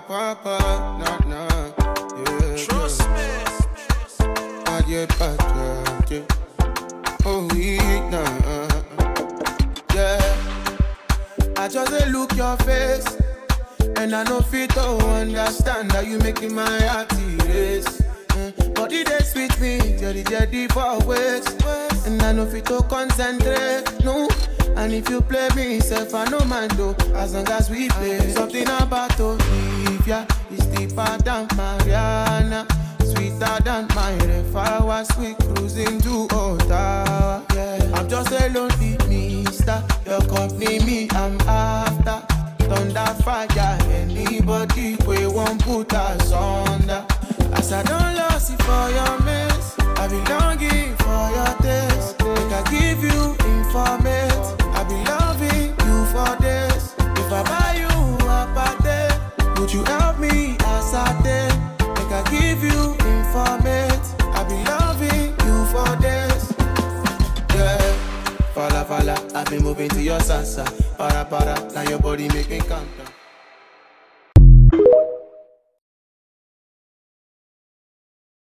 nah. Yeah, trust me. I get back, yeah. Oh, nah. Yeah. I just look your face, and I know fit to understand that you making my heart race. Body they sweet me, jelly for ways, and I know fit to concentrate, no. And if you play me, self I no mind though, as long as we play. Something about Olivia is deeper than Mariana, sweeter than my river, sweet cruising to Ottawa. Yeah. I'm just a lonely mister, your company me I'm after. Thunder fire, anybody we won't put us under. As I don't lost it for your mess, I be longing for your taste. Make I give you information, I be loving you for this. If I buy you a party, would you help me as I did? Make I give you information, I be loving you for this. Yeah, fala, I be moving to your salsa. Para, now your body make me